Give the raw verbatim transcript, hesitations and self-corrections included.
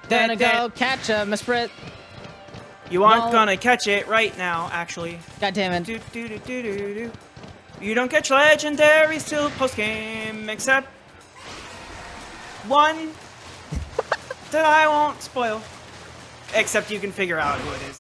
Gonna go catch a Misprit. You aren't No. gonna catch it right now, actually. God damn it. Do, do, do, do, do, do. You don't catch legendaries till post-game, except one that I won't spoil. Except you can figure out who it is.